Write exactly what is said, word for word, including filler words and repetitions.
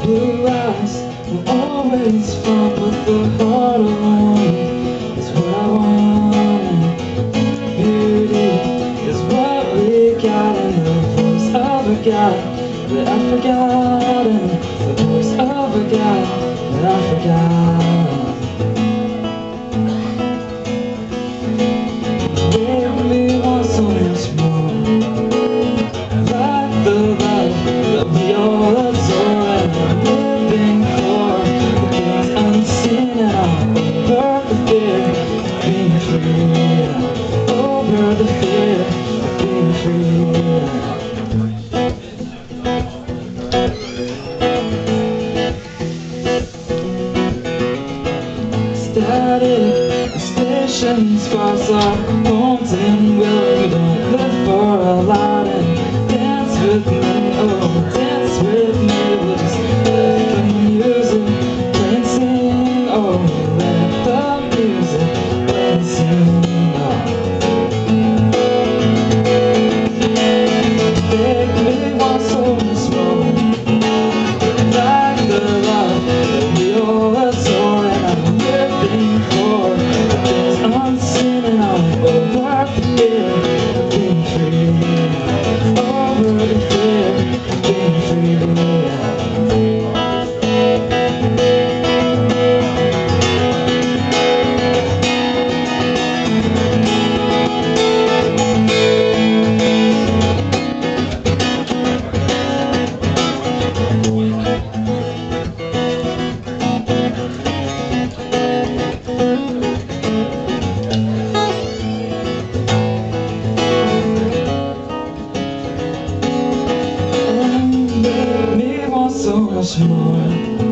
Blue eyes will always fall, but the heart alone is what I want. Beauty is what we got, and the voice of a God that I forgot, and the voice of a God that I forgot. Make me want so much more, like the love that we all adore, and I'm living for the things unseen, and I'm over the fear of being free, over the fear of being free. Static stations cross our homes and will we don't live for a lot, and dance with me, oh dance with me, we'll just let the music play and sing, oh let the music play and sing, oh. Make me want so much more, like the love that we all adore, and I'm living for the things unseen, and I'm over the fear of being free, over the fear of being free. So much more,